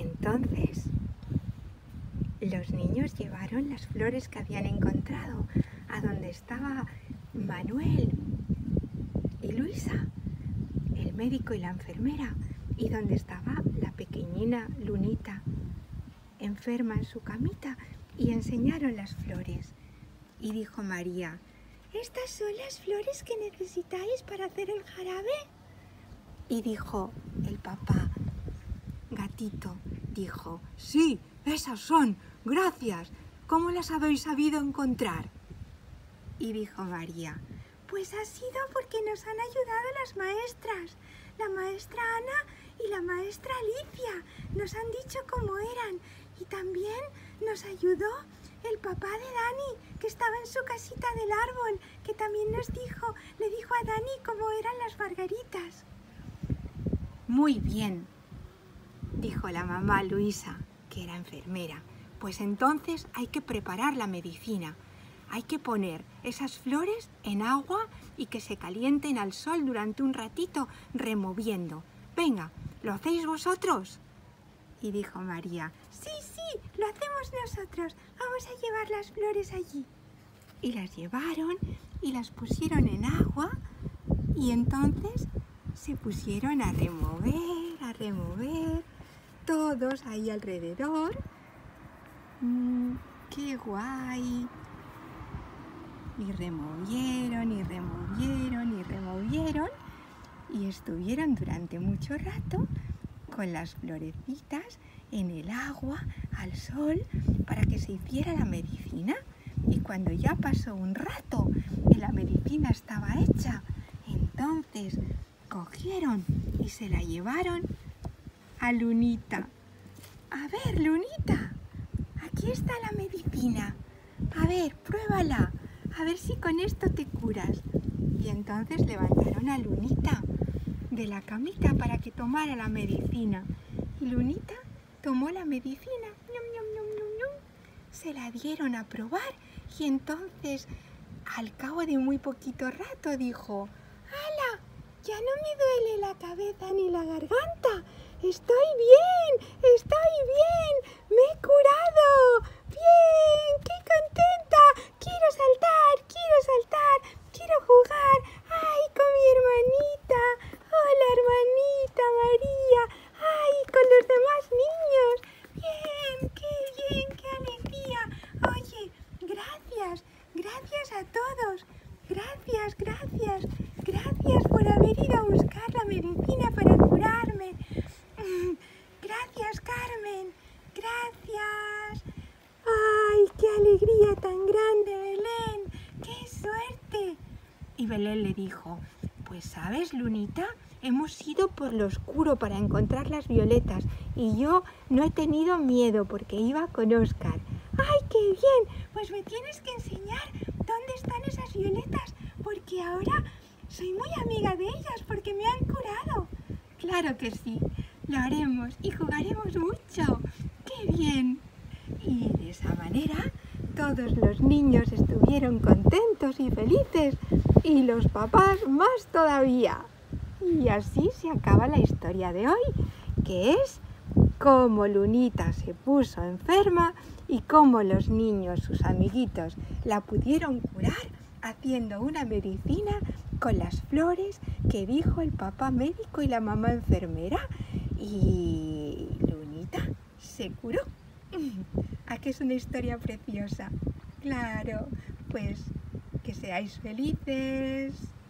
Entonces, los niños llevaron las flores que habían encontrado a donde estaba Manuel y Luisa, el médico y la enfermera, y donde estaba la pequeñina Lunita, enferma en su camita, y enseñaron las flores. Y dijo María: «¿Estas son las flores que necesitáis para hacer el jarabe?». Y dijo el papá gatito, dijo: «Sí, esas son, gracias. ¿Cómo las habéis sabido encontrar?». Y dijo María: «Pues ha sido porque nos han ayudado las maestras, la maestra Ana y la maestra Alicia. Nos han dicho cómo eran, y también nos ayudó el papá de Dani, que estaba en su casita del árbol, que también le dijo a Dani cómo eran las margaritas». «Muy bien», dijo la mamá Luisa, que era enfermera. «Pues entonces hay que preparar la medicina. Hay que poner esas flores en agua y que se calienten al sol durante un ratito, removiendo. Venga, ¿lo hacéis vosotros?». Y dijo María: «Sí, sí, lo hacemos nosotros. Vamos a llevar las flores allí». Y las llevaron y las pusieron en agua, y entonces se pusieron a remover, todos ahí alrededor. ¡Qué guay! Y removieron, y removieron, y removieron, y estuvieron durante mucho rato con las florecitas en el agua, al sol, para que se hiciera la medicina. Y cuando ya pasó un rato y la medicina estaba hecha, entonces cogieron y se la llevaron a Lunita. «A ver, Lunita, aquí está la medicina. A ver, pruébala, a ver si con esto te curas». Y entonces levantaron a Lunita de la camita para que tomara la medicina. Y Lunita tomó la medicina, ñum, ñum, ñum, ñum, ñum. Se la dieron a probar, y entonces, al cabo de muy poquito rato, dijo: «¡Hala! Ya no me duele la cabeza ni la garganta. ¡Estoy bien! ¡Estoy bien! ¡Me he curado! ¡Bien! ¡Qué contenta! ¡Quiero saltar! ¡Quiero saltar! ¡Quiero jugar! ¡Ay, con mi hermanita! ¡Hola, hermanita María! ¡Ay, con los demás niños! ¡Bien! ¡Qué alegría! Oye, gracias, gracias a todos. Gracias, gracias, gracias por haber ido a buscar la medicina para curarme. Gracias, Carmen, gracias. ¡Ay, qué alegría tan grande, Belén! ¡Qué suerte! Y Belén le dijo: «Pues sabes, Lunita, hemos ido por lo oscuro para encontrar las violetas, y yo no he tenido miedo porque iba con Óscar». «¡Ay, qué bien! Pues me tienes que enseñar dónde están esas violetas, porque ahora soy muy amiga de ellas porque me han curado». «Claro que sí, lo haremos y jugaremos mucho». ¡Qué bien! Y de esa manera todos los niños estuvieron contentos y felices, y los papás más todavía. Y así se acaba la historia de hoy, que es cómo Lunita se puso enferma y cómo los niños, sus amiguitos, la pudieron curar haciendo una medicina con las flores que dijo el papá médico y la mamá enfermera. Y Lunita se curó. ¿A qué es una historia preciosa? Claro, pues que seáis felices.